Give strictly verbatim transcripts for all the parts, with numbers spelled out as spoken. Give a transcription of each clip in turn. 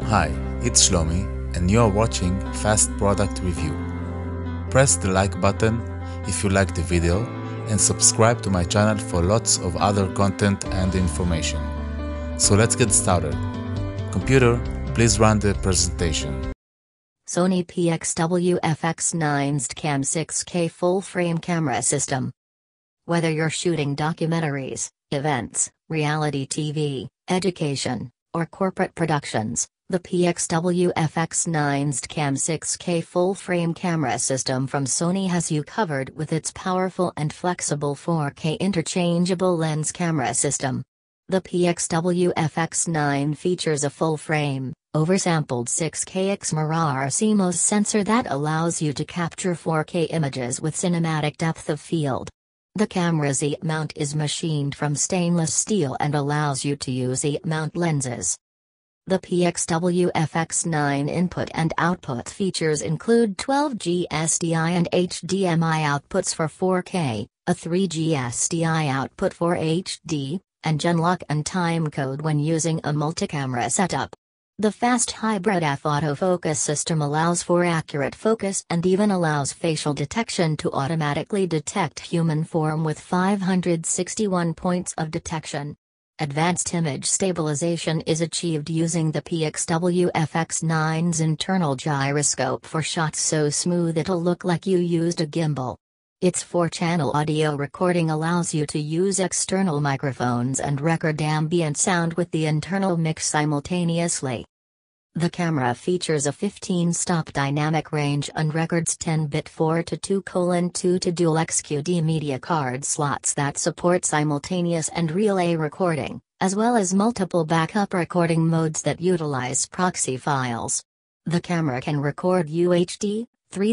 Hi, it's Shlomi, and you are watching Fast Product Review. Press the like button if you like the video, and subscribe to my channel for lots of other content and information. So let's get started. Computer, please run the presentation. Sony P X W F X nine STCAM six K full-frame camera system. Whether you're shooting documentaries, events, reality T V, education, or corporate productions, the P X W F X nine STCAM six K full-frame camera system from Sony has you covered with its powerful and flexible four K interchangeable lens camera system. The P X W F X nine features a full-frame, oversampled six K XMIRAR CMOS sensor that allows you to capture four K images with cinematic depth of field. The camera Z-mount is machined from stainless steel and allows you to use Z-mount lenses. The P X W F X nine input and output features include twelve G S D I and H D M I outputs for four K, a three G S D I output for H D, and Genlock and timecode when using a multi-camera setup. The fast hybrid F autofocus system allows for accurate focus and even allows facial detection to automatically detect human form with five hundred sixty-one points of detection. Advanced image stabilization is achieved using the P X W F X nine's internal gyroscope for shots so smooth it'll look like you used a gimbal. Its four-channel audio recording allows you to use external microphones and record ambient sound with the internal mix simultaneously. The camera features a fifteen-stop dynamic range and records ten bit four to two colon two to dual X Q D media card slots that support simultaneous and relay recording, as well as multiple backup recording modes that utilize proxy files. The camera can record U H D,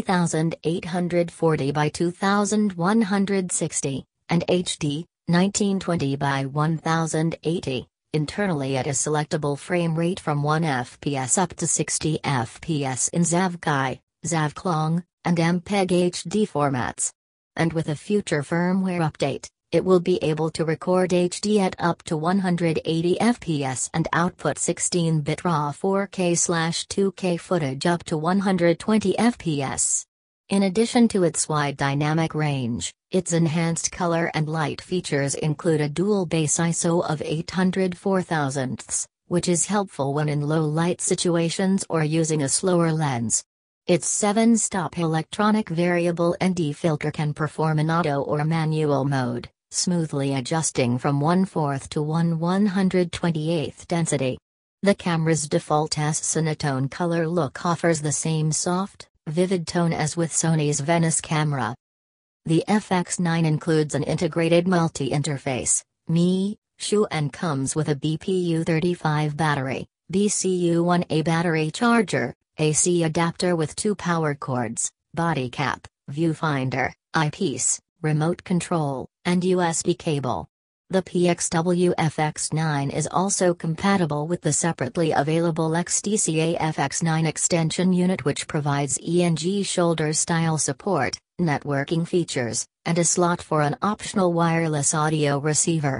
thirty-eight forty by twenty-one sixty, and H D, nineteen twenty by ten eighty, internally at a selectable frame rate from one F P S up to sixty F P S in ZAVCAI, ZAVCLONG, and M P E G H D formats. And with a future firmware update, it will be able to record H D at up to one hundred eighty F P S and output sixteen bit RAW four K two K footage up to one hundred twenty F P S. In addition to its wide dynamic range, its enhanced color and light features include a dual base I S O of eight hundred four thousandths, which is helpful when in low light situations or using a slower lens. Its seven-stop electronic variable N D filter can perform in auto or manual mode, smoothly adjusting from one fourth to one one hundred twenty-eighth density. The camera's default S-Cinetone color look offers the same soft, vivid tone as with Sony's Venice camera. The F X nine includes an integrated multi-interface, M I, S U and comes with a B P U thirty-five battery, B C U one A battery charger, A C adapter with two power cords, body cap, viewfinder, eyepiece, remote control, and U S B cable. The P X W F X nine is also compatible with the separately available X D C A F X nine extension unit, which provides E N G shoulder-style support, networking features, and a slot for an optional wireless audio receiver.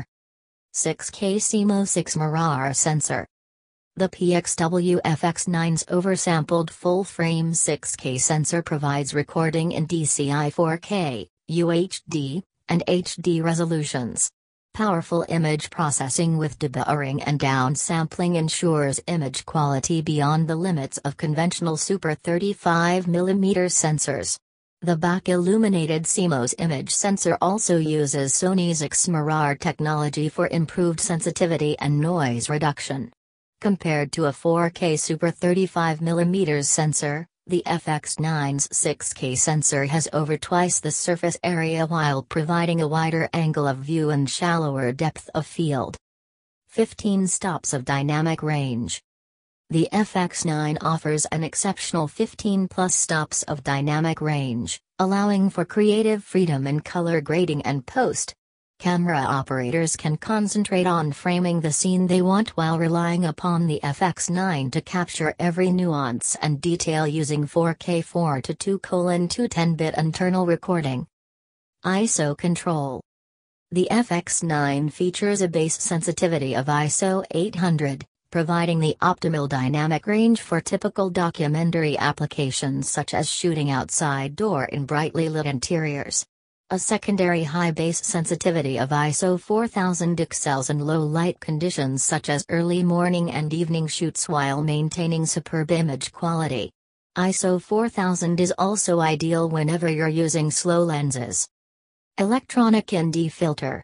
six K CMOS XMIRAR sensor. The P X W F X nine's oversampled full-frame six K sensor provides recording in D C I four K, U H D, and H D resolutions. Powerful image processing with deburring and downsampling ensures image quality beyond the limits of conventional Super thirty-five millimeter sensors. The back-illuminated CMOS image sensor also uses Sony's XMIRAR technology for improved sensitivity and noise reduction. Compared to a four K Super thirty-five millimeter sensor, the F X nine's six K sensor has over twice the surface area while providing a wider angle of view and shallower depth of field. fifteen stops of dynamic range. The F X nine offers an exceptional fifteen plus stops of dynamic range, allowing for creative freedom in color grading and post. Camera operators can concentrate on framing the scene they want while relying upon the F X nine to capture every nuance and detail using four K four to two colon two ten bit internal recording. I S O control. The F X nine features a base sensitivity of I S O eight hundred, providing the optimal dynamic range for typical documentary applications such as shooting outside or in brightly lit interiors. A secondary high base sensitivity of I S O four thousand excels in low light conditions such as early morning and evening shoots while maintaining superb image quality. I S O four thousand is also ideal whenever you're using slow lenses. Electronic N D filter.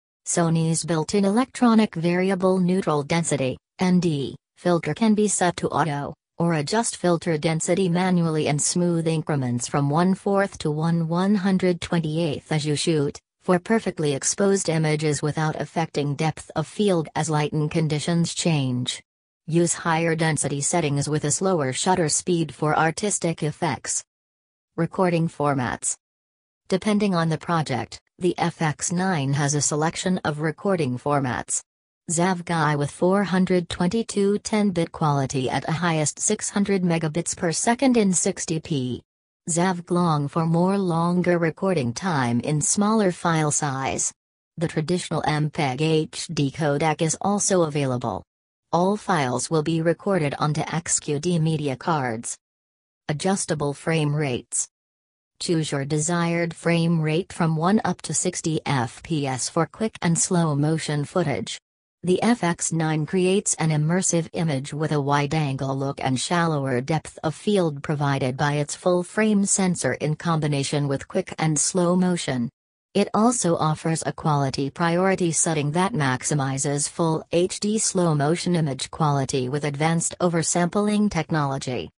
Sony's built-in electronic variable neutral density (N D) filter can be set to auto, or adjust filter density manually in smooth increments from one fourth to one one hundred twenty-eighth as you shoot, for perfectly exposed images without affecting depth of field as lighting conditions change. Use higher density settings with a slower shutter speed for artistic effects. Recording formats. Depending on the project, the F X nine has a selection of recording formats. Z A V G I with four twenty-two ten bit quality at a highest six hundred megabits per second in sixty p. Z A V G Long for more longer recording time in smaller file size. The traditional M P E G H D codec is also available. All files will be recorded onto X Q D media cards. Adjustable frame rates. Choose your desired frame rate from one up to sixty F P S for quick and slow motion footage. The F X nine creates an immersive image with a wide-angle look and shallower depth of field provided by its full-frame sensor in combination with quick and slow motion. It also offers a quality priority setting that maximizes full H D slow-motion image quality with advanced oversampling technology.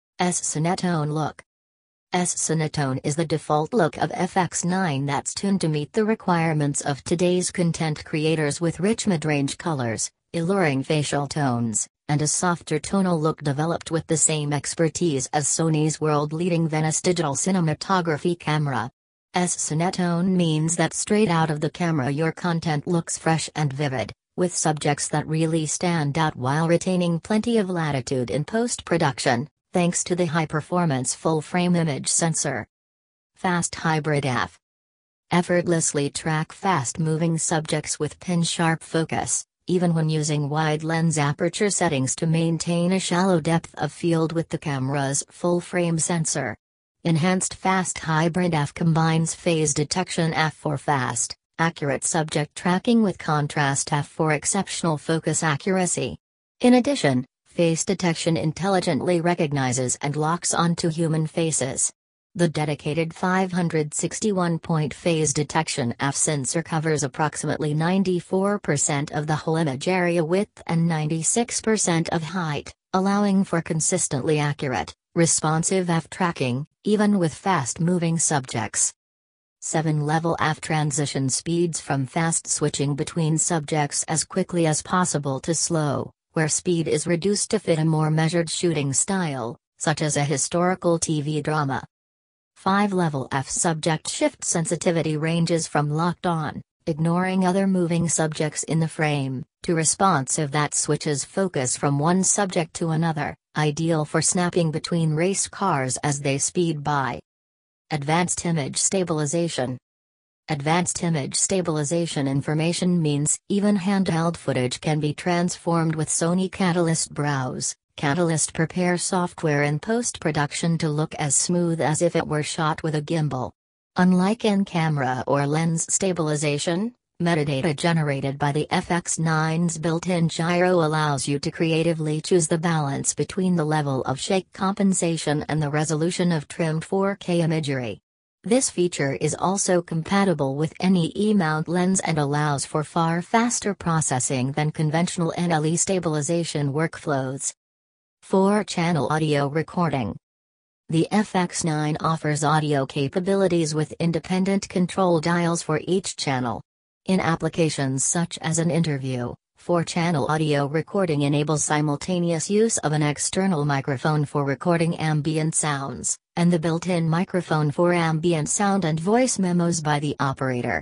S-Cinetone look. S-Cinetone is the default look of F X nine that's tuned to meet the requirements of today's content creators with rich mid-range colors, alluring facial tones, and a softer tonal look developed with the same expertise as Sony's world-leading Venice digital cinematography camera. S-Cinetone means that straight out of the camera your content looks fresh and vivid, with subjects that really stand out while retaining plenty of latitude in post-production, thanks to the high-performance full-frame image sensor. Fast Hybrid F. Effortlessly track fast-moving subjects with pin-sharp focus, even when using wide lens aperture settings to maintain a shallow depth of field with the camera's full-frame sensor. Enhanced Fast Hybrid F combines phase detection F for fast, accurate subject tracking with contrast F for exceptional focus accuracy. In addition, face detection intelligently recognizes and locks onto human faces. The dedicated five hundred sixty-one point phase detection F sensor covers approximately ninety-four percent of the whole image area width and ninety-six percent of height, allowing for consistently accurate, responsive F tracking, even with fast-moving subjects. seven level F transition speeds from fast switching between subjects as quickly as possible to slow, where speed is reduced to fit a more measured shooting style, such as a historical T V drama. five level F subject shift sensitivity ranges from locked on, ignoring other moving subjects in the frame, to responsive that switches focus from one subject to another, ideal for snapping between race cars as they speed by. Advanced Image Stabilization. Advanced image stabilization information means even handheld footage can be transformed with Sony Catalyst Browse, Catalyst Prepare software in post-production to look as smooth as if it were shot with a gimbal. Unlike in-camera or lens stabilization, metadata generated by the F X nine's built-in gyro allows you to creatively choose the balance between the level of shake compensation and the resolution of trimmed four K imagery. This feature is also compatible with any E-mount lens and allows for far faster processing than conventional N L E stabilization workflows. four channel audio recording. The F X nine offers audio capabilities with independent control dials for each channel. In applications such as an interview, four channel audio recording enables simultaneous use of an external microphone for recording ambient sounds, and the built-in microphone for ambient sound and voice memos by the operator.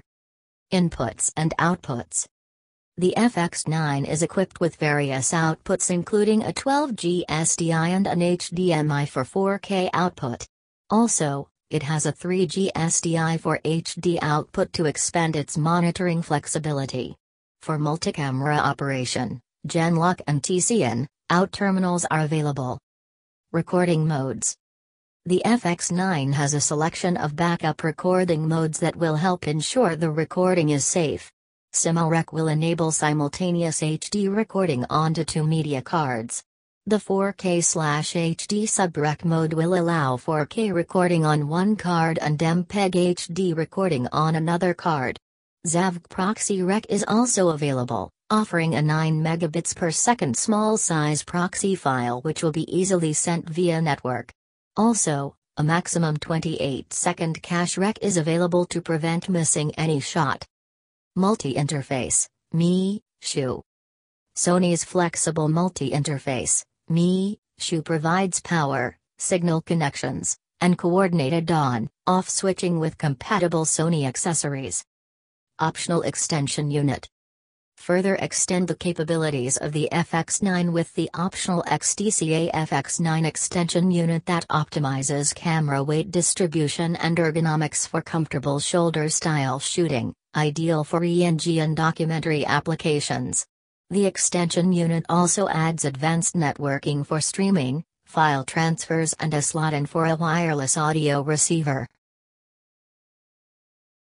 Inputs and outputs. The F X nine is equipped with various outputs including a twelve G S D I and an H D M I for four K output. Also, it has a three G S D I for H D output to expand its monitoring flexibility. For multi-camera operation, Genlock and T C N, out terminals are available. Recording modes. The F X nine has a selection of backup recording modes that will help ensure the recording is safe. SimulRec will enable simultaneous H D recording onto two media cards. The four K H D SubRec mode will allow four K recording on one card and M P E G H D recording on another card. Zavg Proxy Rec is also available, offering a nine megabits per second small size proxy file which will be easily sent via network. Also, a maximum twenty-eight second cache rec is available to prevent missing any shot. Multi-interface, M I, S U. Sony's flexible multi-interface, M I, S U provides power, signal connections, and coordinated on-off switching with compatible Sony accessories. Optional extension unit. Further extend the capabilities of the F X nine with the optional X T C A F X nine extension unit that optimizes camera weight distribution and ergonomics for comfortable shoulder-style shooting, ideal for E N G and documentary applications. The extension unit also adds advanced networking for streaming, file transfers and a slot-in for a wireless audio receiver.